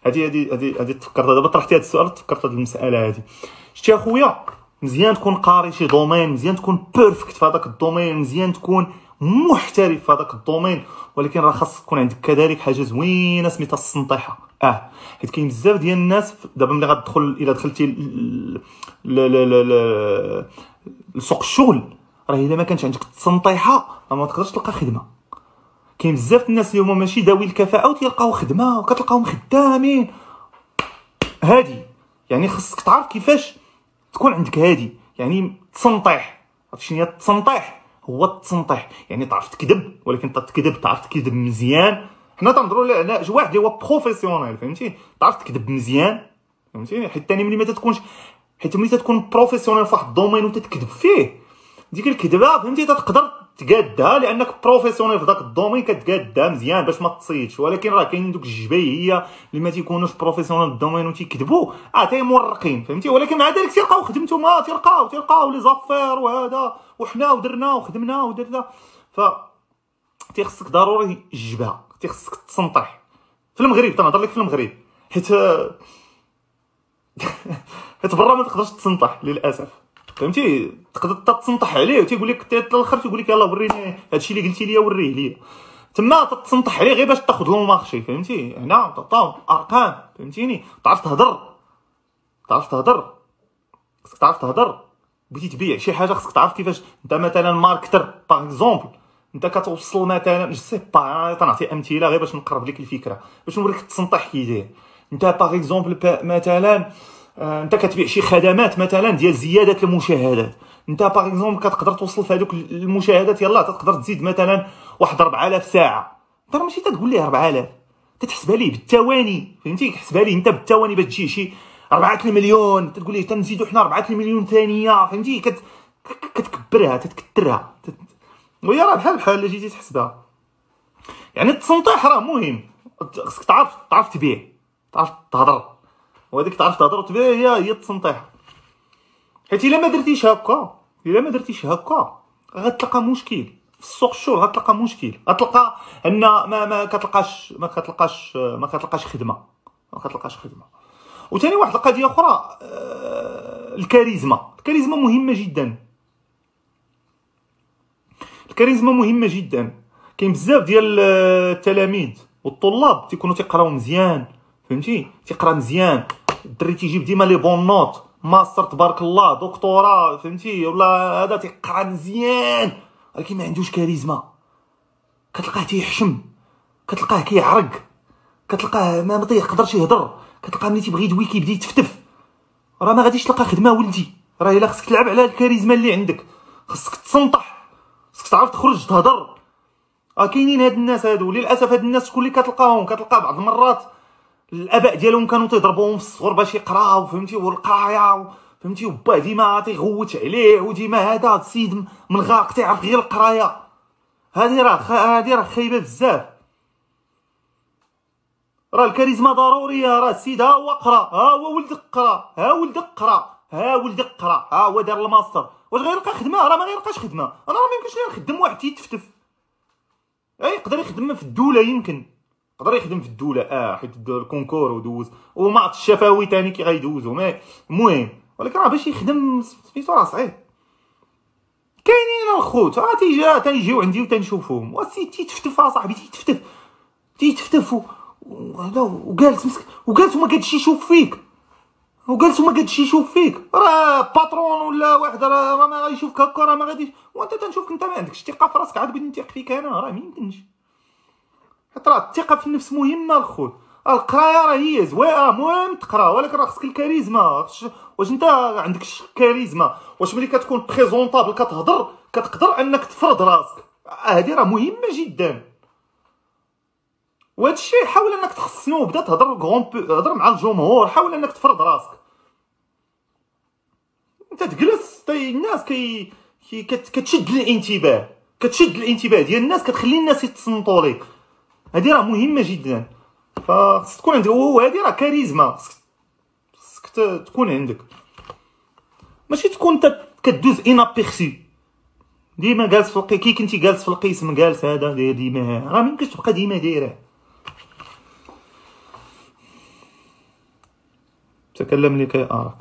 هذه تفكرت دابا طرحتي هذا السؤال، تفكرت هذه المساله هذه. شتي اخويا، مزيان تكون قاري شي دومين، مزيان تكون بيرفكت في هذاك الدومين، مزيان تكون محترف في هذاك الدومين، ولكن راه خاص تكون عندك كذلك حاجه زوينه سميتها السنطحه. حيت كاين بزاف ديال الناس دابا ملي غتدخل الا دخلتي لسوق الشغل، راه الا ما كانش عندك التسنطيحه راه ما تقدرش تلقى خدمه. كاين بزاف الناس اللي هما ماشي ذوي الكفاءه وتلقاو خدمه وكتلقاهم خدامين. هادي يعني خصك تعرف كيفاش تكون عندك هادي، يعني تسنطيح. عرفتي شنو هي التسنطيح؟ هو التسنطيح يعني تعرف تكذب، ولكن تكذب تعرف تكذب مزيان. حنا تنهضروا على واحد اللي هو بروفيسيونيل، فهمتي؟ تعرف تكذب مزيان، فهمتي؟ حيت ثاني ملي ما تكونش، حيت ملي تكون بروفيسيونيل في واحد الدومين وتتكذب فيه، ديك الكذبه فهمتي تقدر تقادها لانك بروفيسيونيل في داك الدومين، كتقادها مزيان باش ما تصيدش. ولكن راه كاين دوك الجباييه اللي ما تيكونوش بروفيسيونيل في الدومين وتيكذبوا، تيمورقين، فهمتي؟ ولكن مع ذلك تلقاو خدمتهم، تلقاو لي زافير وهذا، وحنا ودرنا وخدمنا ودرنا. ف تيخصك ضروري الجبهه، تيخصك تسنطح. في المغرب تنهضر لك في المغرب، حيت برا ما تقدرش تسنطح للاسف، فهمتي؟ تقدر تسنطح عليه وتيقول لك الاخر، تيقول لك يلاه وريني هادشي اللي قلتي لي وريه ليا. تما تتسنطح عليه غير باش تاخذ لو مارشي، فهمتي؟ هنا تعطاو ارقام، فهمتيني؟ تعرف تهضر خصك تعرف تهضر. بغيتي تبيع شي حاجه خصك تعرف كيفاش. انت مثلا ماركتر باغ اكزومبل، انت كتوصل مثلا جو سي با، تنعطي امثله غير باش نقرب لك الفكره، باش نوريك التسنطح كي داير. انت باغ اكزومبل مثلا انت كتبيع شي خدمات مثلا ديال زياده المشاهدات، انت باغ اكزومبل كتقدر توصل في هذوك المشاهدات، يلاه تقدر تزيد مثلا واحد 4000 ساعه. انت ماشي تقول ليه 4000، تتحسبها ليه بالثواني، فهمتي؟ كتحسبها ليه انت بالثواني باش تجي شي 4 المليون، تقول ليه تنزيدوا حنا 4 المليون ثانيه، فهمتي؟ كتكبرها تتكثرها وهي راه بحال اللي جيتي تحسبها. يعني التسنطيح راه مهم، خصك تعرف تبيع، تعرف تهضر، وهذيك تعرف تهضر وتبيع هي التسنطيح. حيت الا ما درتيش هكا غتلقى مشكل في السوق الشغل، غتلقى مشكل، غتلقى ان ما كتلقاش خدمه. وثاني واحد القضيه اخرى، الكاريزما مهمه جدا. كاين بزاف ديال التلاميذ والطلاب تيكونوا تيقراو مزيان، فهمتي؟ تيقرا مزيان، الدري تيجيب ديما لي بون نوت، ماستر تبارك الله، دكتوراه، فهمتي؟ ولا هذا تيقرا مزيان ولكن ما عندوش كاريزما. كتلقاه تيحشم، كتلقاه كيعرق، كتلقاه ما تيقدرش يهضر، كتلقاه ملي تيبغي يدوي كيبدا يتفتف. راه ما غاديش تلقى خدمه ولدي، راه الا خصك تلعب على الكاريزما اللي عندك، خصك تسنطح، خصك تعرف تخرج تهضر. كاينين هاد الناس هادو للاسف، هاد الناس شكون اللي كتلقى بعض المرات الاباء ديالهم كانوا تيضربوهم في الصغر باش يقراو، فهمتي؟ والقرايه، فهمتي؟ وباه ديما تيغوت عليه، وديما هذا السيد من غاق تيعرف غير القرايه. هادي راه خايبه بزاف. راه الكاريزما ضروريه. راه السيد ها هو قرا، ها هو ولدك قرا، ها ولدك قرا، ها هو دار الماستر، واش غيلقى خدمه؟ راه ما غيلقاش خدمه. انا راه ما يمكنش لي نخدم واحد تيتفتف. يقدر يخدم في الدوله، يمكن يقدر يخدم في الدوله، حيت الكونكور ودوز وما الشفوي ثاني كي غيدوزو، المهم. ولكن راه باش يخدم سميتو راه صعيب. كاينين الخوت تيجيو عندي وتنشوفهم، والسيد تيتفتف اصاحبي، تيتفتف وهذا وجالس مسك، وجالس وما قادش يشوف فيك، راه باترون ولا واحد راه ما غيشوفك هكا، راه ما غاديش. وانت تنشوفك انت ما عندكش ثقه في راسك، عاد بغيت نثيق فيك انا، راه ما يمكنش. حيت راه الثقه في النفس مهمه الخوت. القرايه راه هي زوينه، مهم تقرا، ولكن راه خصك الكاريزما. واش انت عندكش كاريزما؟ واش ملي كتكون بريزونطابل كتهضر كتقدر انك تفرض راسك؟ هذه راه مهمه جدا. وهذا الشيء حاول انك تحسنو، بدا تهضر مع الجمهور، حاول انك تفرض راسك. انت تجلس الناس كتشد الانتباه ديال الناس، كتخلي الناس يتصنتوا ليك. هذه راه مهمه جدا، فخصك تكون عندك، وهذه راه كاريزما خصك تكون عندك. ماشي تكون انت كدوز انابيرسي ديما جالس في كي كنتي جالس في القسم، جالس هذا ديما، راه ميمكنش تبقى ديما دايره. تكلم لكي أراك.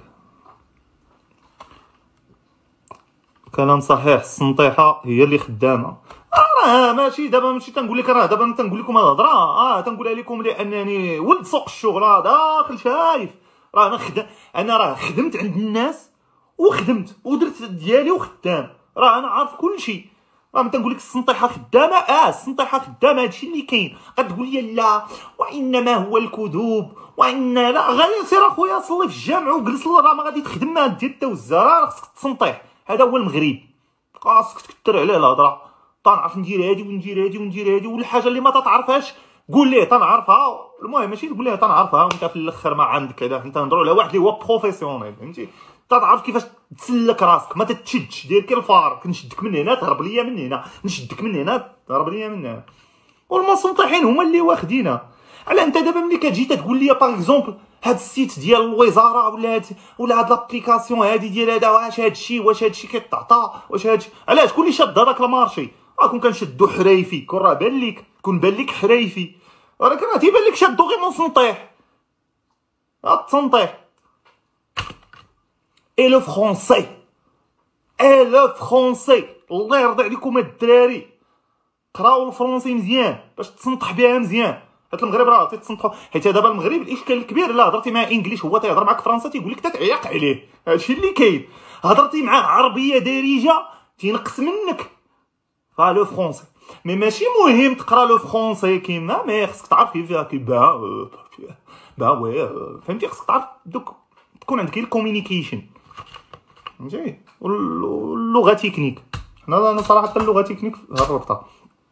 كلام صحيح، السنطيحة هي اللي خدامة. ماشي دابا، ماشي تنقول لك، راه دابا تنقول لكم الهضره، تنقولها لكم لانني ولد سوق الشغل، داخل شايف. راه انا راه خدمت عند الناس وخدمت ودرت ديالي وخدام، راه انا عارف كل شيء. راه ما تنقول لك السنطيحه خدامه، السنطيحه خدامه، هادشي اللي كاين. غتقول لي لا وانما هو الكذوب وان لا، غير سير اخويا صلي في الجامع وجلس، راه ما غادي تخدم، ما دير التوزه، راه خصك تسنطيح. هذا هو المغرب، خاصك تكثر عليه الهضره. تنعرف ندير هادي وندير هادي وندير هادي، والحاجه اللي ما تتعرفهاش قول ليه تنعرفها. المهم ماشي تقول ليه تنعرفها وانت في الاخر ما عندك. هذا حنا تنهضروا على واحد اللي هو بروفيسيونيل، فهمتي؟ تعرف كيفاش تسلك راسك، ما تتشدش. دير كي الفار، كنشدك من هنا تهرب ليا من هنا، نشدك من هنا تهرب ليا من هنا. والمسنطحين هما اللي واخدينها. على انت دابا ملي كتجي تقول لي باغ اكزومبل هاد السيت ديال الوزاره ولا هاد لابليكاسيون هادي ديال هذا، واش هادشي كيتعطى، واش هادشي علاش كلشي شاد هذاك المارشي. كون كنشدو حريفي، كون راه بان ليك، كون بان لك حريفي، ولكن راه تيبان لك شادو غير مسنطيح. التنطيح اي لو فرونسي، الله يرضي عليكم الدراري، قراو الفرونسي مزيان باش تسنطح بها مزيان. حيت المغرب راه تيتسنطحوا، حيت دابا المغرب الاشكال الكبير الا هضرتي مع انجليش هو تيهضر معاك فرنسا تيقول لك تتعيق عليه. هادشي اللي كاين. هضرتي معاه عربيه دارجه تينقص منك. لو فرونسي مي ماشي مهم تقرا لو فرونسي كيما، مي خصك تعرف كيفاه وي، فهمتي؟ خصك تعرف دوك تكون عندك الكوميونيكيشن، فهمتي؟ واللغه تكنيك. انا صراحه اللغه تكنيك هربتها.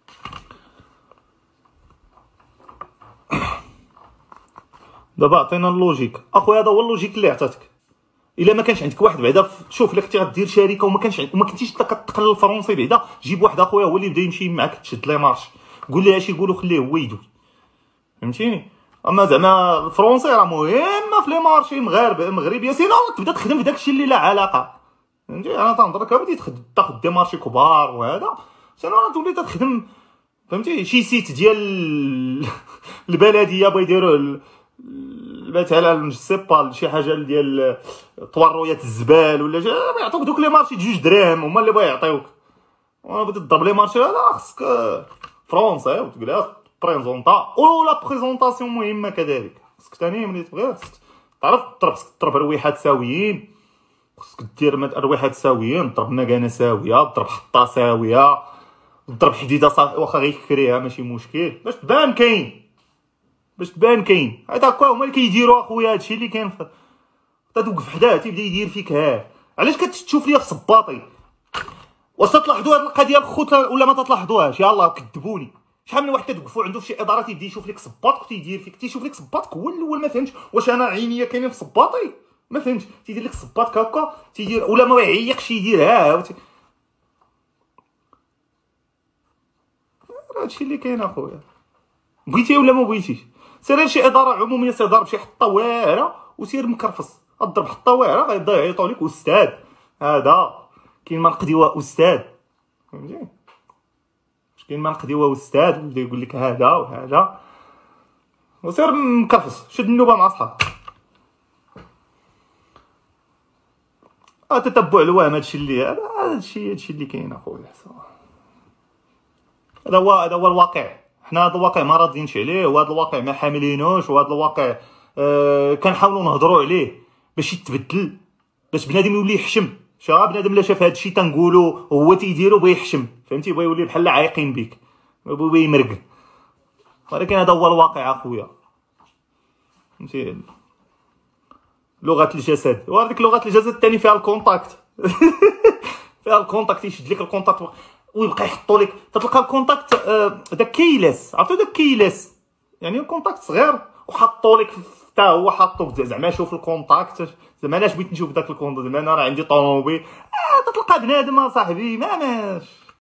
دابا عطينا اللوجيك اخويا، هذا هو اللوجيك اللي عطاتك. الا ما كانش عندك واحد بعدا شوف، الا كنتي غدير شركه وما كنتيش كتقل الفرونسي بعدا، جيب واحد اخويا هو اللي بدا يمشي معاك تشد لي مارش، قول ليه اش يقولوا، خليه هو يدوي، فهمتيني؟ اما زعما الفرونسي راه مهمه في لي مارشي مغربيه، سينو تبدا تخدم في داكشي اللي لا علاقه، فهمتي؟ انا تنهضر لك بديت تاخذ دي مارشي كبار وهذا، سينو تولي تخدم، فهمتي؟ شي سيت ديال البلديه بغا يديروه مثلا سيبال شي حاجه ديال طوارويات الزبال ولا يعطوك دوك لي مارشي 2 دراهم هما اللي بغا يعطيوك. وانا بديت تضرب لي مارشي هذا خصك فرونسي وتجلس بريزونطا، ولا بريزونطاسيون مهمه كذلك. خصك ثاني ملي تبغي تعرف تضرب، خصك تضرب رويحات ساويين، خصك دير رويحات ساويين، تضرب مكانه ساويه، تضرب حطه ساويه، تضرب حديده واخا غير كريها ماشي مشكل، باش تبان كاين. هذا هكا هما اللي كيديروا اخويا. هادشي اللي كاين، توقف حداه تيبدا يدير فيك. علاش كتشوف ليا في صباطي؟ واش تلاحظوا هاد القضيه الخوت ولا ما تلاحظوهاش؟ يلاه كذبوني. شحال من واحد تتوقفوا عنده في شي اداره تيبدا يشوف لك صباطك تيدير فيك، تيشوف لك صباطك هو الاول. ما فهمتش واش انا عينيا كاينين في صباطي؟ ما فهمتش. تيدير لك صباطك هكا تيدير، ولا ما يعيقش يديرها. هادشي اللي كاين اخويا، بغيتي ولا ما بغيتيش. سير لشي اداره عموميه، سير ضرب شي حطه واعره وسير مكرفص. غضرب حطه واعره غيبدا يعيطوا لك استاذ، هذا كاين ما نقديوها استاذ، فهمتي؟ كاين ما نقديوها استاذ ويبدا يقول لك هذا وهذا، وسير مكرفص. شد النوبه مع صحابك. تتبع الوهم. هادشي اللي كاين اخويا. هذا هو الواقع. حنا هذا الواقع ما راضيينش عليه، وهذا الواقع ما حاملينوش، وهذا الواقع كنحاولوا نهضروا عليه باش يتبدل، باش بنادم يولي يحشم. بنادم لا شاف هادشي تنقولوا هو تيديرو بغا يحشم، فهمتي؟ بغا يولي بحال عايقين بك، بغا يمرق. ولكن هذا هو الواقع اخويا، فهمتي؟ لغه الجسد، وهذيك لغه الجسد الثاني فيها الكونتاكت فيها الكونتاكت، يشد لك الكونتاكت ويبقى يحطوا لك. تلقى الكونتاكت داك كيلس، عرفتوا داك كيلس؟ يعني الكونتاكت صغير وحطوا لك حتى هو حطوك زعما شوف الكونتاكت. زعما علاش بغيت نشوف داك الكونتاكت؟ زعما انا راه عندي طوموبيل. تلقى بنادم اصاحبي ما